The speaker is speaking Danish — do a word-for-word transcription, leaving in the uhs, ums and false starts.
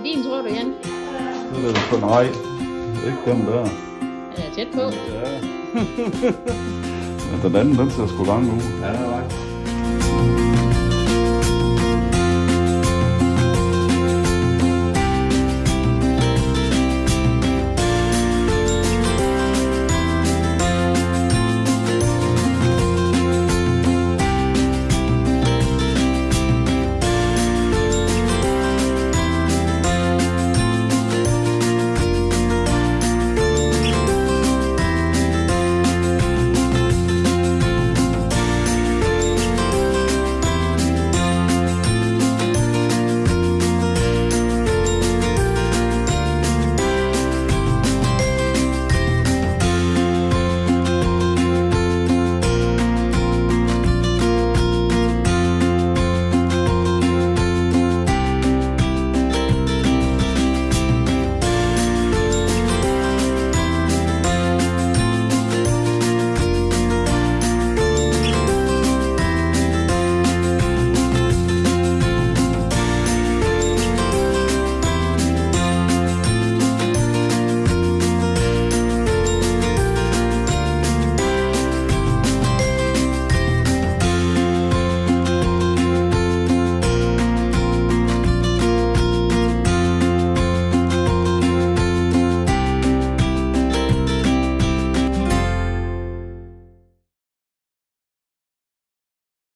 det din, tror du, Jan? Det er det for nej. Ikke den der. Er jeg tæt på? Ja. Ja, den anden, den ser sgu lang ud. Ja, det er right.